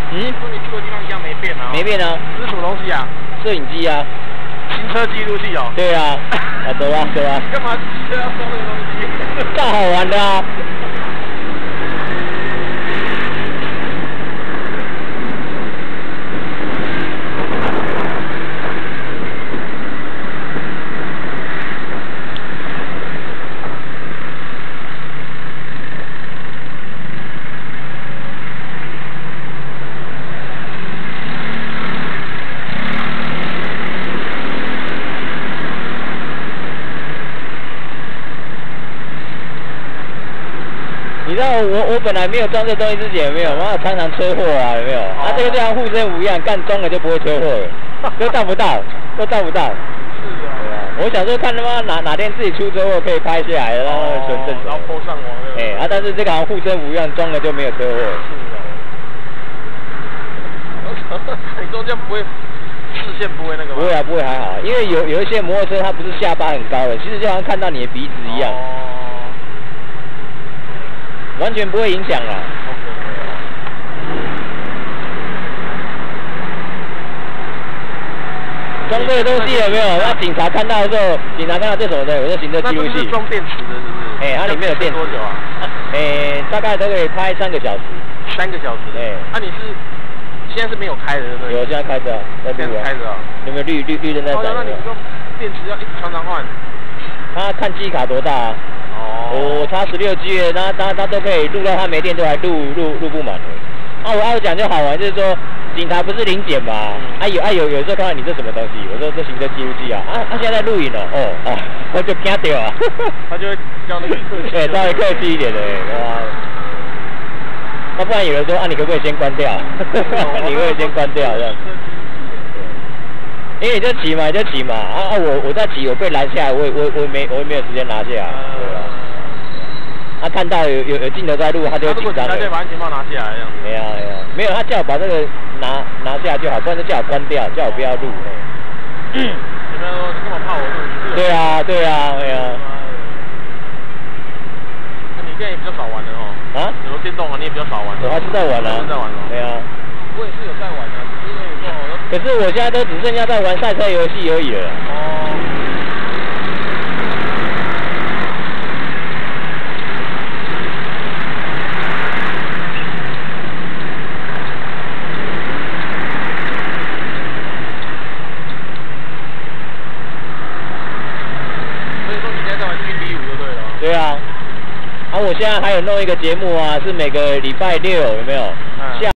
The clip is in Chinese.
嗯？ 说你去过地方一样没变啊？ 没变啊。 这是什么东西啊？ 摄影机啊。 行车记录器哦。 对啊。啊，走啊走啊。 干嘛骑车要装那个东西？ 干好玩的啊。你知道我本来没有装这东西之前有没有？妈常常车祸啊，有没有？啊，这个就像护身符一样，干装了就不会车祸了，都到不到，都到不到。是啊。对啊。我想说看他妈哪天自己出车祸可以拍下来，然后存证。 然后 po 上网。 哎，但是这个好像护身符一样，装了就没有车祸。是啊。你说这样不会视线不会那个吗？ 不会啊，不会还好，因为有一些摩托车它不是下巴很高的，其实就好像看到你的鼻子一样。完全不会影响啦。装这个东西有没有？那警察看到的时候，警察看到这什么的？有个行车记录器。 那是装电池的，是不是？ 哎，它里面有电池。多久啊？大概都可以拍3个小时。 3个小时。哎。那你是现在是没有开的，对不对？ 有，现在开着，在录啊。开着啊。有没有绿灯在闪？ 那你说电池要常常换？ 他看记忆卡多大啊？我插16G 的，他都可以录到他没电都还录不满的。我讲就好玩，就是说警察不是临检嘛？有时候看到你这什么东西，我说这行车记录器啊，他现在在录影了，我就惊掉啊。 他就会叫那个客气。 对，稍微客气一点的，不然有人说你可不可以先关掉？你可不可以先关掉这样？因为你就骑嘛，我在骑，我被拦下来，我也没有时间拿下来。他看到有镜头在录，他就会紧张。 他就把安全帽拿下来这样子。 没有，他叫我把这个拿下来就好，不然就叫我关掉，叫我不要录。 有没有说你干嘛怕我录？ 对啊。 那你现在也比较少玩的哦。啊？有时候电动啊，你也比较少玩。 我还是在玩啊。 在玩哦。 对啊。 我也是有在玩的，只是因为有时候。 可是我现在都只剩下在玩赛车游戏而已了。 所以说你现在在玩运D5就对了。 对啊。我现在还有弄一个节目啊，是每个礼拜6有没有？下